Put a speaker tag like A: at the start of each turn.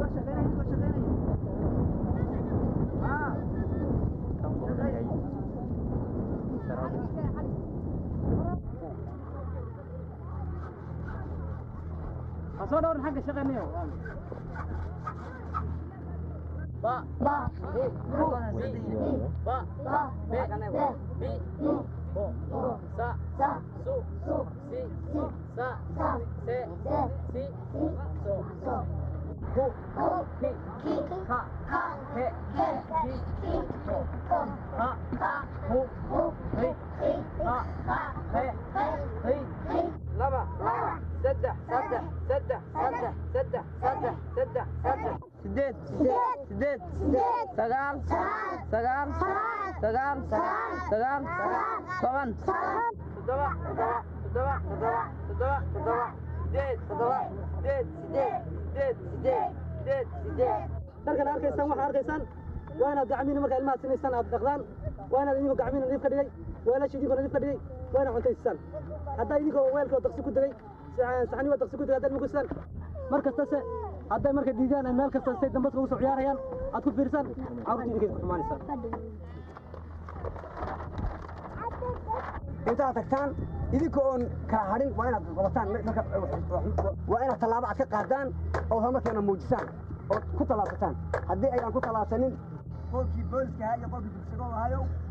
A: أصور حق شغلني با با با بي بو سا سو سي سا سي سي سو هو كي كا هي كي ها هو هي ها هي هي لبا سدح سدح سدح سدح سدح سدح سدح سدح سديد سديد سجال سجال سجال سجال طبعا صدوا صدوا صدوا صدوا صدوا سديد صدوا سديد سديد سديد سديد سديد
B: markan arkaysan waxa arkaysan waana gacmiina marka ilmaha sinaysan aad dhaqdaan waana idinku gacmiina nadiif ka dhigay waana shidinku nadiif ka dhigay waana cuntaysan hadda idinku weelka daqsi ku dagay saxani waa daqsi ku dagay hadda muku san markasta se hadda marka diidaan meel kasta say dambaska u soo ciyaarayaan aad ku fiirsan carruurta idinka ku xumaanaysan
C: inta tagtaan idinku oon kala hadhin waa inaad qabataan marka waa inaad tallaabo aad ka qaadaan oo horumarkeena muujisaan oo ku talaabsataan haddii ayaan ku talaabsanin qofkii booliska iyo qofkii dugsiga ahayo